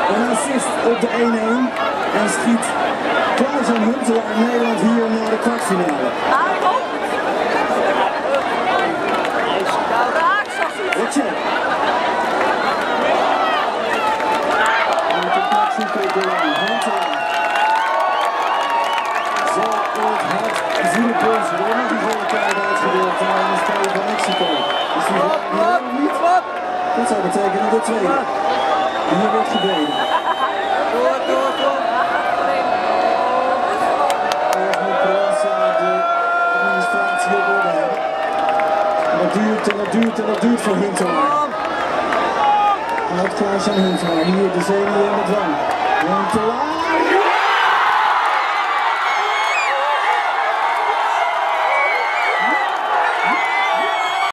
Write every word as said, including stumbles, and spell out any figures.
Een assist op de één-één en schiet Klaas-Jan Huntelaar Nederland hier naar de kwartfinale. Watje. En de plek zoeken op de lijn. Huntelaar. Zal het hard voelen punt. Er wordt nog een volle kaart uitgedeeld aan de speler van Mexico. Is die van niet? Dat zou betekenen de tweede. En hier wordt gebeden. Door, door, door. Erg moet Peranza de administratie op orde hebben. En dat duurt en dat duurt en dat duurt voor Huntelaar. Houdt Klaas-Jan Huntelaar hier de zenuwen in de dwang. Huntelaar!